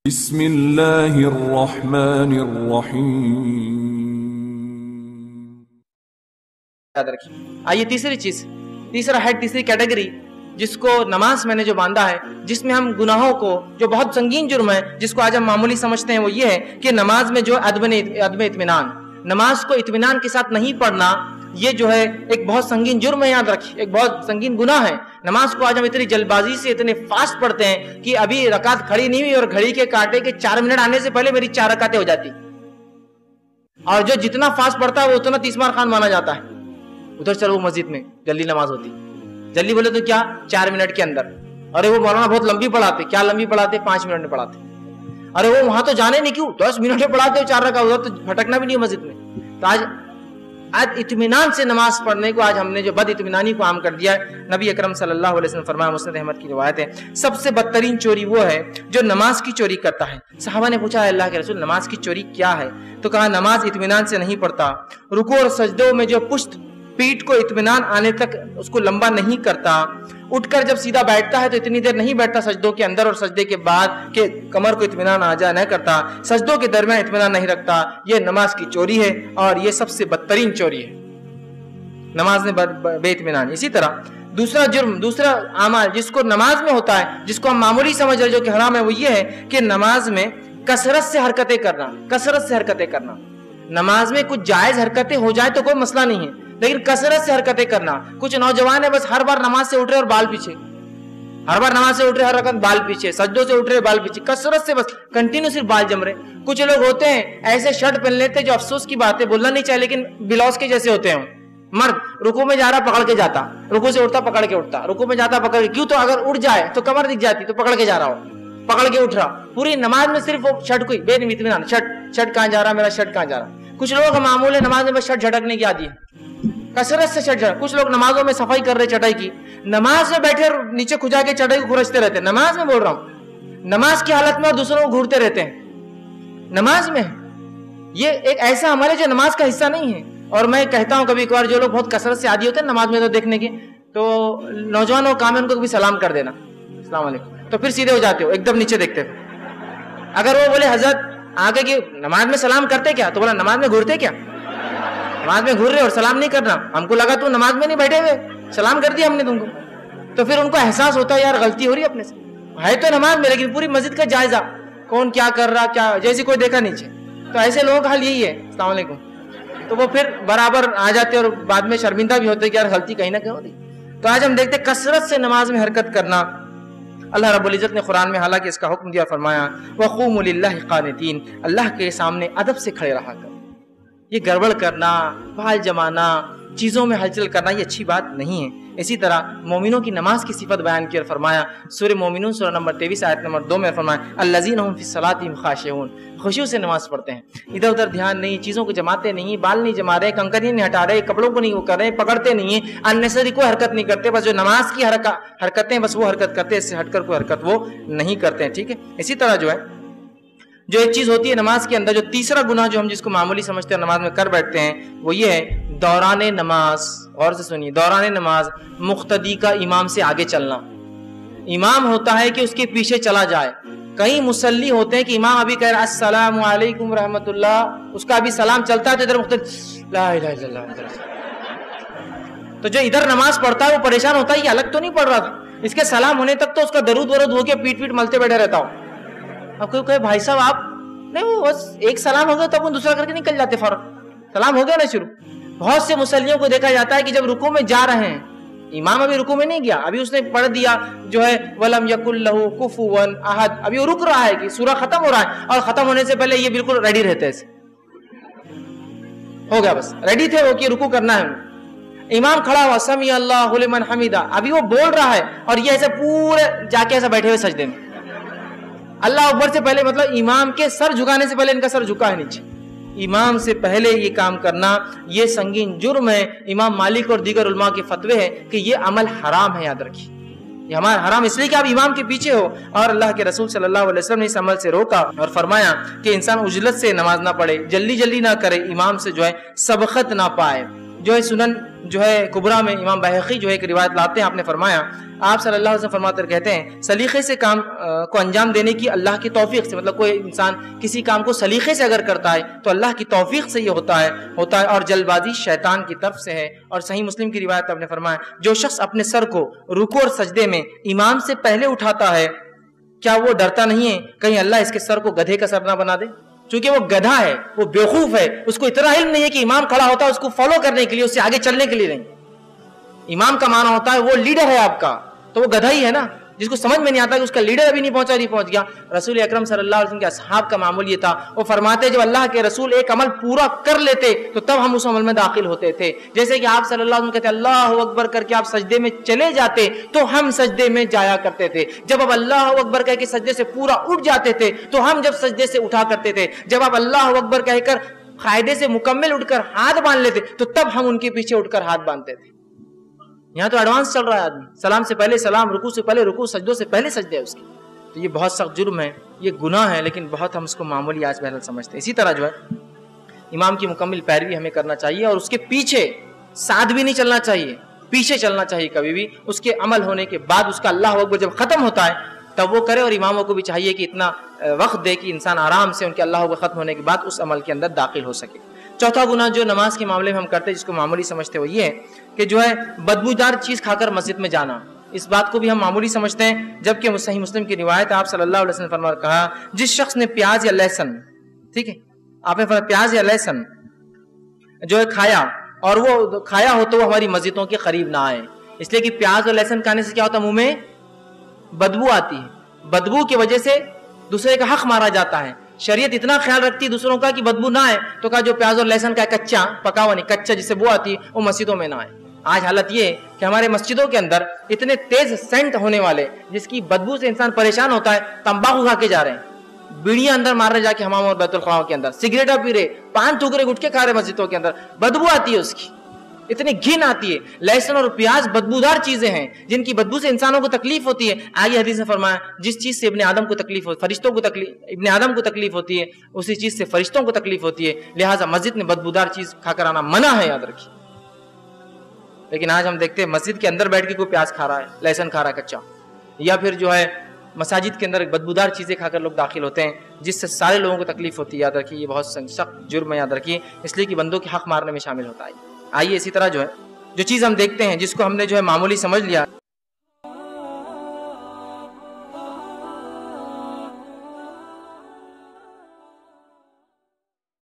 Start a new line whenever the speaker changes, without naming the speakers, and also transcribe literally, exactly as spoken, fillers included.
بسم اللہ الرحمن الرحیم.
یاد رکھیے. آئیے تیسری چیز، تیسرا ہے تیسری کیٹیگری جس کو نماز میں نے جو باندھا ہے، جس میں ہم گناہوں کو، جو بہت سنگین جرم ہے جس کو آج ہم معمولی سمجھتے ہیں، وہ یہ ہے کہ نماز میں جو عدم عدم اطمینان، نماز کو اطمینان کے ساتھ نہیں پڑھنا، یہ جو ہے ایک بہت سنگین جرم ہے. یاد رکھیے، ایک بہت سنگین گناہ ہے. نماز کو آج ہم اتنی جلد بازی سے اتنے فاسٹ پڑھتے ہیں کہ ابھی رکعت کھڑی نہیں ہوئی اور گھڑی کے کاٹے کے چار منٹ آنے سے پہلے میری چار رکعتیں ہو جاتی، اور جو جتنا فاسٹ پڑھتا ہے وہ اتنا تیس مار خان مانا جاتا ہے. ادھر چلو مسجد میں جلدی نماز ہوتی، جلدی بولے تو کیا چار منٹ کے اندر. ارے وہ مولانا بہت لمبی پڑھاتے، کیا لمبی پڑھاتے؟ پانچ منٹ میں پڑھاتے. ارے وہ وہاں تو جانے نہیں، کیوں دس منٹ میں پڑھاتے ہو چار رکعت، ادھر تو بھٹکنا بھی نہیں مسجد میں. تو آج آج اطمینان سے نماز پڑھنے کو آج ہم نے جو بد اطمینانی کو عام کر دیا ہے. نبی اکرم صلی اللہ علیہ وسلم فرمایا، مسند احمد کی روایت ہے، سب سے بدترین چوری وہ ہے جو نماز کی چوری کرتا ہے. صحابہ نے پوچھا، اللہ کے رسول نماز کی چوری کیا ہے؟ تو کہا، نماز اطمینان سے نہیں پڑھتا، رکوع اور سجدوں میں جو پشت پیٹ کو اطمینان آنے تک اس کو لمبا نہیں کرتا، اٹھ کر جب سیدھا بیٹھتا ہے تو اتنی دیر نہیں بیٹھتا سجدوں کے اندر اور سجدے کے بعد کہ کمر کو اطمینان آ جا نہ کرتا، سجدوں کے درمیان اطمینان نہیں رکھتا، یہ نماز کی چوری ہے اور یہ سب سے بدترین چوری ہے، نماز میں بے اطمینان. اسی طرح دوسرا جرم، دوسرا اعمال جس کو نماز میں ہوتا ہے، جس کو ہم معمولی سمجھ رہے جو کہ حرام ہے، وہ یہ ہے کہ نماز میں کثرت سے حرکتیں کرنا. کثرت سے حرکتیں کرنا، نماز میں کچھ جائز حرکتیں ہو جائے تو کوئی مسئلہ نہیں ہے، لیکن کثرت سے حرکتیں کرنا. کچھ نوجوان ہیں بس ہر بار نماز سے اٹھ رہے اور بال پیچھے، ہر بار نماز سے اٹھ رہے ہر رکعت بال پیچھے، سجدوں سے اٹھ رہے بال پیچھے، کثرت سے بس کنٹینیو صرف بال جم رہے. کچھ لوگ ہوتے ہیں ایسے شرٹ پہن لیتے جو افسوس کی بات ہے، بولنا نہیں چاہیے، لیکن بلاؤز کے جیسے ہوتے ہیں. مرد رکوع میں جا رہا پکڑ کے جاتا، رکوع سے اٹھتا پکڑ کے اٹھتا، رکوع میں جاتا پکڑ کے، کیوں؟ تو اگر اٹھ جائے تو کمر دکھ جاتی، تو پکڑ کے جا رہا ہو، پکڑ کے اٹھ رہا. پوری نماز میں صرف وہ شرٹ کوئی بے اطمینان، شرٹ شرٹ کہاں جا رہا، میرا شرٹ کہاں جا رہا. کچھ لوگ معمول ہے نماز میں بس شرٹ جھٹکنے کی عادی ہے، کثرت سے شرٹ جھٹک. کچھ لوگ نمازوں میں صفائی کر رہے چٹائی کی، نماز میں بیٹھے نیچے کھجا کے چٹائی کو کھرچتے رہتے ہیں. نماز میں بول رہا ہوں، نماز کی حالت میں اور دوسروں کو گھورتے رہتے ہیں نماز میں. یہ ایک ایسا عمل ہے جو نماز کا حصہ نہیں ہے. اور میں کہتا ہوں کبھی کبھار جو لوگ بہت کثرت سے عادی ہوتے ہیں نماز میں تو دیکھنے کے، تو نوجوانوں کا کام ہے ان کو بھی سلام کر دینا، السلام علیکم، تو پھر سیدھے ہو جاتے ہو، ایک دم نیچے دیکھتے ہو. اگر وہ بولے حضرت آگے کی نماز میں سلام کرتے کیا، تو بولا نماز میں گھورتے کیا، نماز میں گھور رہے اور سلام نہیں کرنا. ہم کو لگا تو نماز میں نہیں بیٹھے ہوئے، سلام کر دیا ہم نے تم کو. تو پھر ان کو احساس ہوتا ہے یار غلطی ہو رہی ہے اپنے سے، ہے تو نماز میں لیکن پوری مسجد کا جائزہ کون کیا کر رہا، کیا جیسے کوئی دیکھا نیچے. تو ایسے لوگوں کا حال یہی ہے، السلام علیکم، تو وہ پھر برابر آ جاتے اور بعد میں شرمندہ بھی ہوتے کہ یار غلطی کہیں نہ کہیں ہو رہی. تو آج ہم دیکھتے کثرت سے نماز میں حرکت کرنا. اللہ رب العزت نے قرآن میں حالانکہ اس کا حکم دیا، فرمایا وَقُومُوا لِلَّهِ قَانِتِينَ، اللہ کے سامنے ادب سے کھڑے رہا کر. یہ گڑبڑ کرنا، بال جمانا، چیزوں میں ہلچل کرنا، یہ اچھی بات نہیں ہے. اسی طرح مومنوں کی نماز کی صفت بیان کی اور فرمایا سورہ مومنون سورہ نمبر تیئیس آیت نمبر دو میں فرمایا الذین هم فی صلاتہم خاشعون، خشوع سے نماز پڑھتے ہیں، ادھر ادھر دھیان نہیں، چیزوں کو جماتے نہیں، بال نہیں جما رہے، کنکریاں نہیں ہٹا رہے، کپڑوں کو نہیں وہ کر رہے، پکڑتے نہیں ہیں، اننیسری کوئی حرکت نہیں کرتے، بس جو نماز کی حرکت حرکتیں بس وہ حرکت کرتے ہیں، اس سے ہٹ کر کوئی حرکت وہ نہیں کرتے ہیں. ٹھیک ہے. اسی طرح جو ہے جو ایک چیز ہوتی ہے نماز کے اندر، جو تیسرا گناہ جو ہم جس کو معمولی سمجھتے ہیں نماز میں کر بیٹھتے ہیں، وہ یہ ہے دوران نماز. غور سے سنیے، دوران نماز مقتدی کا امام سے آگے چلنا. امام ہوتا ہے کہ اس کے پیچھے چلا جائے. کئی مصلی ہوتے ہیں کہ امام ابھی کہہ رہا السلام علیکم رحمت اللہ، اس کا ابھی سلام چلتا ہے تو ادھر مقتدی لا الہ الا اللہ. تو جو ادھر نماز پڑھتا ہے وہ پریشان ہوتا ہے، یہ الگ تو نہیں پڑھ رہا تھا، اس کے سلام ہونے تک تو اس کا درود ورود ہو کے پیٹ پیٹ ملتے بیٹھے رہتا ہوں. اب کوئی کہے بھائی صاحب آپ نہیں، وہ بس ایک سلام ہو گیا تو اپن دوسرا کر کے نکل جاتے، فوراً سلام ہو گیا نا شروع. بہت سے مسلیوں کو دیکھا جاتا ہے کہ جب رکوع میں جا رہے ہیں، امام ابھی رکوع میں نہیں گیا، ابھی اس نے پڑھ دیا جو ہے وَلَمْ يَكُنْ لَهُ كُفُوًا أَحَدٌ، ابھی وہ رک رہا ہے کہ سورہ ختم ہو رہا ہے، اور ختم ہونے سے پہلے یہ بالکل ریڈی رہتے ہیں، ہو گیا بس ریڈی تھے وہ کہ رکوع کرنا ہے. امام کھڑا ہوا سمیع اللہ لمن حمیدہ، ابھی وہ بول رہا ہے اور یہ ایسے پورے جا کے ایسا بیٹھے ہوئے سجدے میں، اللہ اکبر سے پہلے، مطلب امام کے سر جھکانے سے پہلے ان کا سر جھکا ہے نیچے. امام سے پہلے یہ کام کرنا یہ سنگین جرم ہے. امام مالک اور دیگر علماء کے فتوے ہیں کہ یہ عمل حرام ہے. یاد رکھیے یہ ہمارا حرام اس لیے کہ آپ امام کے پیچھے ہو، اور اللہ کے رسول صلی اللہ علیہ وسلم نے اس عمل سے روکا اور فرمایا کہ انسان عجلت سے نماز نہ پڑھے، جلدی جلدی نہ کرے، امام سے جو ہے سبقت نہ پائے. جو ہے سنن جو ہے کبرا میں امام بہقی جو ہے ایک روایت لاتے ہیں، آپ نے فرمایا، آپ صلی اللہ علیہ وسلم فرماتے کہتے ہیں سلیقے سے کام کو انجام دینے کی اللہ کی توفیق سے، مطلب کوئی انسان کسی کام کو سلیقے سے اگر کرتا ہے تو اللہ کی توفیق سے یہ ہوتا ہے ہوتا ہے اور جلد بازی شیطان کی طرف سے ہے۔ اور صحیح مسلم کی روایت آپ نے فرمایا، جو شخص اپنے سر کو رکوع اور سجدے میں امام سے پہلے اٹھاتا ہے، کیا وہ ڈرتا نہیں ہے کہیں اللہ اس کے سر کو گدھے کا سر نہ بنا دے؟ چونکہ وہ گدھا ہے، وہ بیوقوف ہے، اس کو اتنا علم نہیں ہے کہ امام کھڑا ہوتا ہے اس کو فالو کرنے کے لیے، اس سے آگے چلنے کے لیے نہیں۔ امام کا معنی ہوتا ہے وہ لیڈر ہے آپ کا، تو وہ گدھا ہی ہے نا، جس کو سمجھ میں نہیں آتا کہ اس کا لیڈر ابھی نہیں پہنچا نہیں پہنچ گیا۔ رسول اکرم صلی اللہ علیہ وسلم کے اصحاب کا معمول یہ تھا، وہ فرماتے جب اللہ کے رسول ایک عمل پورا کر لیتے تو تب ہم اس عمل میں داخل ہوتے تھے۔ جیسے کہ آپ صلی اللہ علیہ وسلم کہتے اللہ اکبر کر کے آپ سجدے میں چلے جاتے تو ہم سجدے میں جایا کرتے تھے، جب آپ اللہ اکبر کہہ کے سجدے سے پورا اٹھ جاتے تھے تو ہم جب سجدے سے اٹھا کرتے تھے، جب آپ اللہ اکبر کہہ کر قاعدے سے مکمل اٹھ کر ہاتھ باندھ لیتے تو تب ہم ان کے پیچھے اٹھ کر ہاتھ باندھتے تھے۔ یہاں تو ایڈوانس چل رہا ہے آدمی، سلام سے پہلے سلام، رکوع سے پہلے رکوع، سجدوں سے پہلے سجدے اس کی، تو یہ بہت سخت جرم ہے، یہ گناہ ہے، لیکن بہت ہم اس کو معمولی آج بہرحال سمجھتے ہیں۔ اسی طرح جو ہے امام کی مکمل پیروی ہمیں کرنا چاہیے اور اس کے پیچھے ساتھ بھی نہیں چلنا چاہیے، پیچھے چلنا چاہیے کبھی بھی، اس کے عمل ہونے کے بعد اس کا اللہ اکبر جب ختم ہوتا ہے تب وہ کرے، اور اماموں کو بھی چاہیے کہ اتنا وقت دے کہ انسان آرام سے ان کے اللہ اکبر ختم ہونے کے بعد اس عمل کے اندر داخل ہو سکے۔ چوتھا گناہ جو نماز کے معاملے میں ہم کرتے ہیں جس کو معمولی سمجھتے وہ یہ ہے کہ جو ہے بدبودار چیز کھا کر مسجد میں جانا، اس بات کو بھی ہم معمولی سمجھتے ہیں، جبکہ صحیح مسلم کی روایت آپ صلی اللہ علیہ وسلم فرما کہا جس شخص نے پیاز یا لہسن، ٹھیک ہے، آپ نے فرمایا پیاز یا لہسن جو ہے کھایا اور وہ کھایا ہو تو وہ ہماری مسجدوں کے قریب نہ آئے، اس لیے کہ پیاز اور لہسن کھانے سے کیا ہوتا ہے، منہ میں بدبو آتی ہے، بدبو کی وجہ سے دوسرے کا حق مارا جاتا ہے۔ شریعت اتنا خیال رکھتی دوسروں کا کہ بدبو نہ آئے، تو کہا جو پیاز اور لہسن کا کچا پکا ہوا نہیں، کچا جس سے بو آتی ہے وہ مسجدوں میں نہ آئے۔ آج حالت یہ ہے کہ ہمارے مسجدوں کے اندر اتنے تیز سینٹ ہونے والے جس کی بدبو سے انسان پریشان ہوتا ہے، تمباکو کھا کے جا رہے ہیں، بیڑیاں اندر مار رہے جا کے حمام اور بیت الخلاؤں کے اندر، سگریٹا پی رہے، پان تھوک رہے، گٹکے کھا رہے مسجدوں کے اندر، بدبو آتی ہے اس کی، اتنی گھن آتی ہے۔ لہسن اور پیاز بدبودار چیزیں ہیں جن کی بدبو سے انسانوں کو تکلیف ہوتی ہے۔ آگے حدیث نے فرمایا جس چیز سے ابن آدم کو تکلیف ہوتی، فرشتوں کو تکلیف، ابن آدم کو تکلیف ہوتی ہے اسی چیز سے فرشتوں کو تکلیف ہوتی ہے، لہٰذا مسجد میں بدبودار چیز کھا کر آنا منع ہے، یاد رکھیے۔ لیکن آج ہم دیکھتے ہیں مسجد کے اندر بیٹھ کے کوئی پیاز کھا رہا ہے، لہسن کھا رہا ہے کچا، یا پھر جو ہے مساجد کے اندر بدبودار چیزیں کھا کر لوگ داخل ہوتے ہیں جس سے سارے لوگوں کو تکلیف ہوتی ہے۔ یاد رکھیے یہ بہت سخت جرم ہے، یاد رکھیے، اس لیے کہ بندوں کے حق مارنے میں شامل ہوتا ہے۔ آئیے اسی طرح جو ہے جو چیز ہم دیکھتے ہیں جس کو ہم نے جو ہے معمولی سمجھ لیا